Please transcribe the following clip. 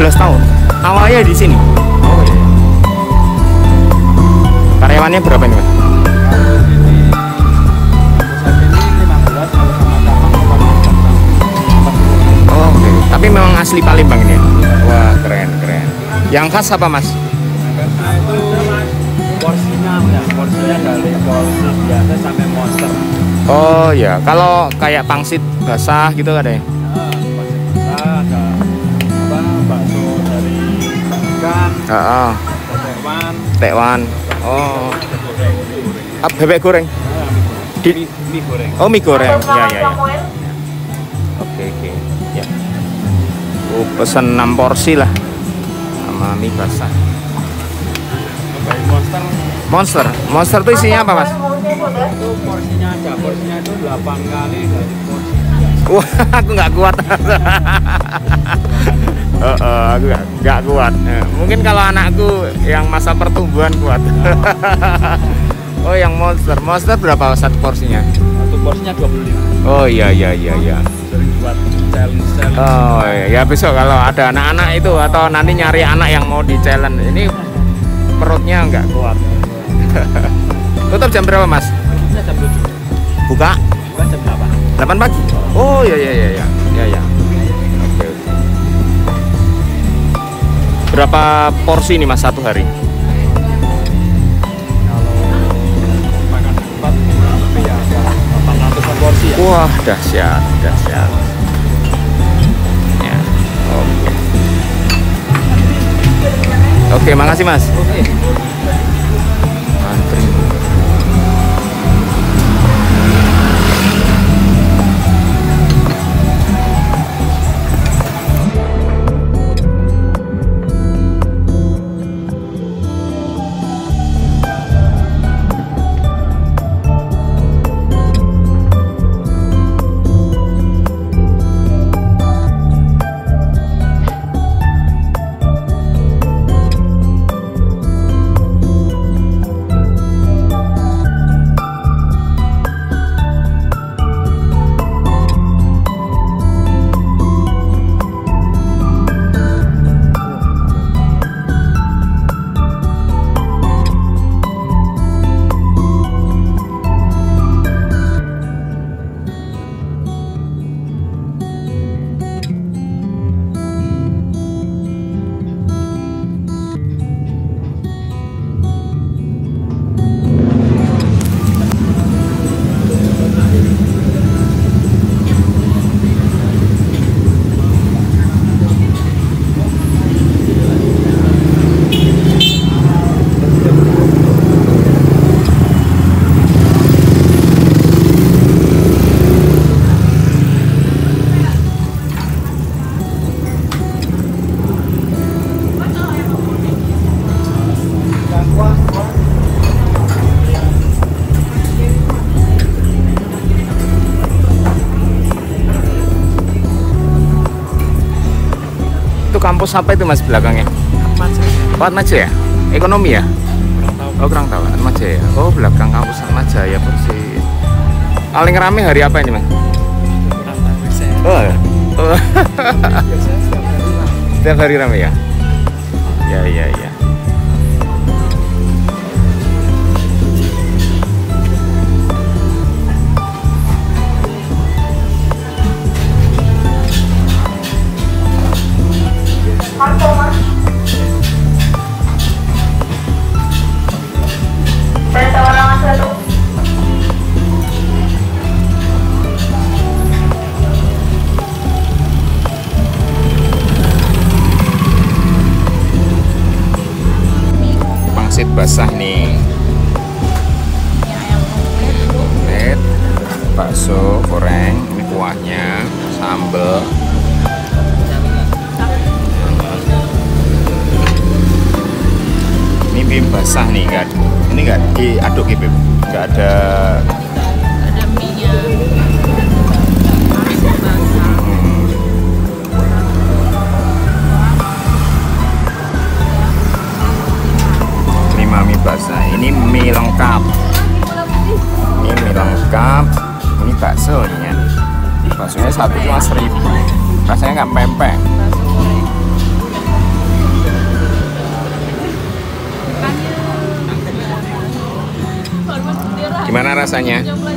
15 tahun. Awalnya di sini. Oh iya. Karyawannya berapa ini, Mas? Oh, oke. Tapi memang asli Palembang ini ya? Wah, keren, keren. Yang khas apa, Mas? Itu porsinya ya, porsinya dari porsi biasa sampai monster. Oh ya, kalau kayak pangsit basah gitu ada ya? Pangsit basah, ada apa, bakso dari ikan, tekwan, tekwan. Oh, bebek goreng. Mie goreng. Oh, mie goreng. Ya, ya, ya. Oke, oke. Ya. Pesen 6 porsi lah sama mie basah. Monster. Monster. Monster itu isinya apa, Mas? Itu porsinya ada, porsinya itu 8 kali dari porsi. Wah, aku nggak kuat. Aku nggak kuat. Mungkin kalau anakku yang masa pertumbuhan kuat. Oh, yang monster. Monster berapa satu porsinya? Satu porsinya 25. Oh iya, iya, iya, iya. Sering buat challenge. Oh iya, ya besok kalau ada anak-anak itu atau nanti nyari anak yang mau di challenge ini perutnya nggak kuat. Tutup jam berapa, Mas? Tutupnya jam 7. Buka? Bukan jam 8. 8 pagi. Oh iya, iya, iya, iya, iya, iya. Oke, oke. Berapa porsi nih, Mas, satu hari? Kalau makan cepat lebih ya 800 porsi ya. Wah, dahsyat, dahsyat. Ya, oke. Oke, makasih, Mas. Oke. Antri. Kampus apa itu, Mas, belakangnya? Atmajaya. Ekonomi ya? Oh, kurang tahu. Atmajaya. Oh, belakang kampus Atmajaya persis. Paling rame hari apa ini, Mas? Oh, ya? Oh. Setiap hari rame ya? Ya, ya, ya. Pangsit basah nih, omelet, bakso goreng, ini kuahnya, sambal. Ini mie basah nih, kan? Ini nggak diaduk ya, Beb? Nggak ada. Ada mie-nya. Mie basah. Ini mie lengkap. Ini mie lengkap. Ini baksonya. Baksonya satu cuma 1.000. Rasanya nggak pempek. Gimana rasanya? Coba